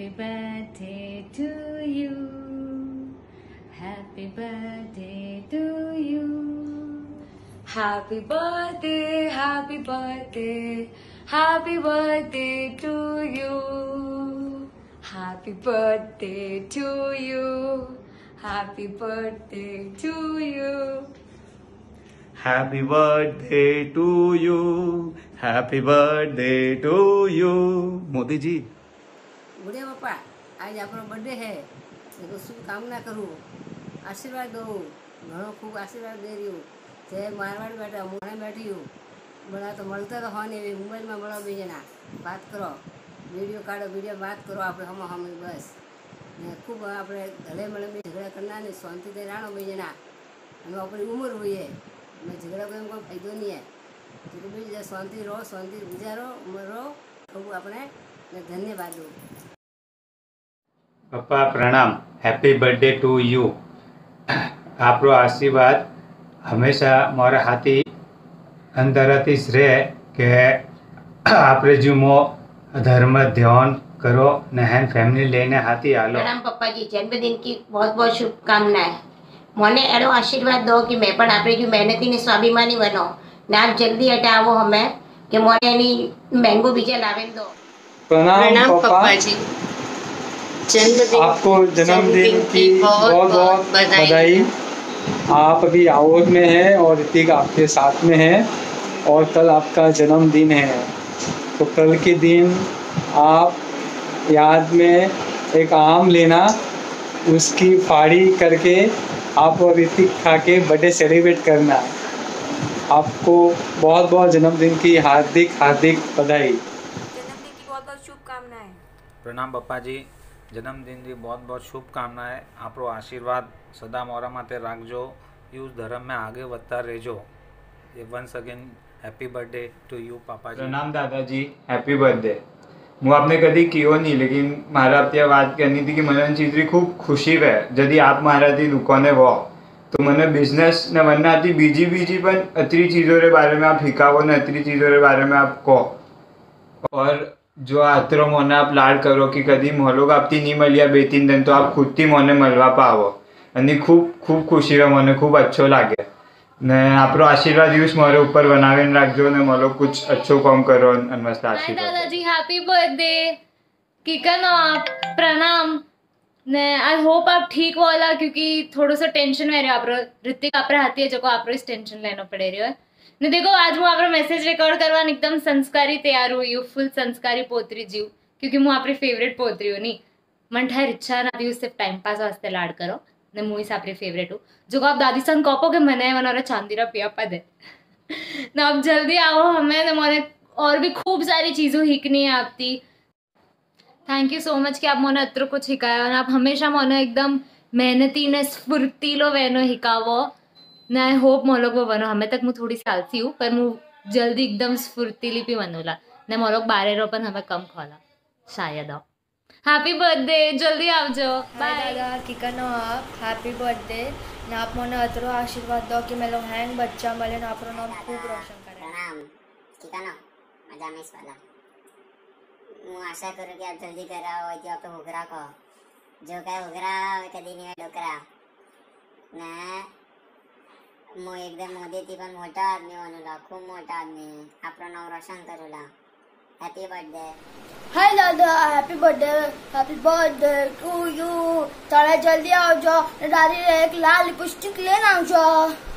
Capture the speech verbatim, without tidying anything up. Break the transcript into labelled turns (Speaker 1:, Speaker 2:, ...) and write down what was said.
Speaker 1: birthday to you. Happy birthday to you. Happy birthday, happy birthday, happy birthday to you. Happy birthday to you. Happy birthday to you.
Speaker 2: Happy birthday to you. Happy birthday to you. Modi ji
Speaker 3: बूढ़े पापा आज अपना birthday है, देखो शुभकामना करूँ, आशीर्वाद दो, घणो खूब आशीर्वाद दे रही हूँ। ते मारवाड़ बैठा मुझे बैठी हूँ, बड़ा तो મળતા तो हो नहीं, मोबाइल में बड़ा भी जना बात करो, वीडियो काढ़ो, वीडियो बात करो, आप हम हम बस खूब आप हले मले में झगड़ा करना नहीं, शांति से रहना भी जना, हमें अपनी उम्र हुई है, मैं झगड़ा कोई हमको फायदो नहीं है, तो भी शांति रहो, शांति गुजारो, उम्र रहो, खूब अपने धन्यवाद दो।
Speaker 2: पप्पा प्रणाम, हैप्पी बर्थडे टू यू। आपरो आशीर्वाद हमेशा मारा हाथी अंदरथी रहे के आपरे जो मो धर्म ध्यान करो नहन फैमिली लेने हाथी आलो।
Speaker 4: प्रणाम पप्पा जी, जन्मदिन की बहुत बहुत शुभकामनाएं। मोने एड़ो आशीर्वाद दो कि मैं पण आपरे जो मेहनती ने स्वाभिमानी बनो ने आप जल्दी हटावो हमें कि मोने एनी मैंगो बीजा लावेन दो।
Speaker 5: प्रणाम, प्रणाम पप्पा जी, जन्मदिन आपको जन्मदिन की बहुत बहुत बधाई। आप अभी आउट में हैं और ऋतिक आपके साथ में है और कल आपका जन्मदिन है, तो कल के दिन आप याद में एक आम लेना, उसकी फाड़ी करके आप और ऋतिक खा के बर्थडे सेलिब्रेट करना। आपको बहुत बहुत जन्मदिन की हार्दिक हार्दिक बधाई।
Speaker 1: जन्मदिन की बहुत बहुत शुभकामनाएं।
Speaker 6: प्रणाम पप्पा जी, जन्मदिन की बहुत बहुत शुभकामनाएं। आपरो आशीर्वाद सदा मोरा माते राखजो, यूज धर्म में आगे बढ़ता रहो। ये once again happy birthday to you पापा जी।
Speaker 2: प्रणाम दादाजी, हैप्पी बर्थडे। હું આપને કદી કયો નહીં, લેकिन મારા ત્યાં વાત કરनी थी कि મને ચીજરી ખૂબ ખુશી રહે जदि आप મારાથી દુકાને हो तो મને बिजनेस ने वरनाથી બીજી બીજી પણ અતરી चीज़ों रे बारे में आप हिकावो ने अतरी चीज़ों रे बारे में आप कहो, और जो आतरो मोने आप लाड करो कि कदी मोलोग आपती नहीं मलिया बे तीन दिन तो आप खुद थी मोने मलवा पावो, અને खूब खूब खुशी रहे, मोने खूब अच्छो लागे ने आपरो आशीर्वाद यूज मारे ऊपर बनावीने राखजो ने मोलो कुछ अच्छो काम करो અને મસ્ત આશીર્વાદ।
Speaker 1: दादाजी हैप्पी बर्थडे, किकन आप प्रणाम ने आई होप आप ठीक होला, क्योंकि थोड़ा सा टेंशन में रहे आप ऋतिक आप हाथी है जो आप इस टेंशन लेना पड़े रही है ने। देखो आज मैं आप मैसेज रिकॉर्ड करवा एकदम संस्कारी तैयार हुई हूँ, फुल संस्कारी पोतरी जीव, क्योंकि मैं आपरी फेवरेट पोतरी हूँ। नहीं मन ठार इच्छा ना थी सिर्फ टाइम पास वास्ते लाड करो ने मुई से आपरी फेवरेट हूँ, जो आप दादी सन कहो कि मैंने मना चांदीरा पिया पद है ना। अब जल्दी आओ हमें ने मैंने और भी खूब सारी चीज़ों हिकनी है आपकी। थैंक यू सो मच कि आप मोने अत्र कुछ हिकाया और आप हमेशा मोने एकदम मेहनती ने स्फूर्तिलो वेनो हिकावो ने। आई होप मोलोग वो बनो, हमें तक मैं थोड़ी सी आलसी हूँ पर मैं जल्दी एकदम स्फूर्तिली भी बनूला ने। मोलोग बारे रो पर हमें कम खोला शायद। आओ हैप्पी बर्थडे, जल्दी आओ जो।
Speaker 7: बाय दादा, किकनो आप हैप्पी बर्थडे ने आप मोने अतरो आशीर्वाद दो कि मैं लोग हैंग बच्चा मले ना आपरो नाम खूब रोशन करे।
Speaker 4: प्रणाम किकानो, मजा में वाला હું આશા કરું કે આપ જલ્દી કરાવો હોય તો આપણે હોગરા કહો, જો કાંઈ હોગરા કદી નહીં ડોકરા ને હું એકદમ મોદેથી પણ મોટા આદમી બનુલા, ખૂબ મોટા આદમી, આપણું નામ રોશન કરુલા। Happy birthday.
Speaker 7: हाय दादा, happy birthday, happy birthday to you. थोड़ा जल्दी आओ जो, दादी एक लाल लिपस्टिक लेना आओ जो।